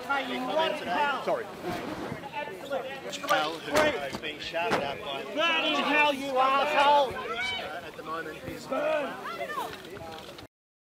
Sorry. Pell, who has been shouted at by Burn in hell, you arsehole! at the moment is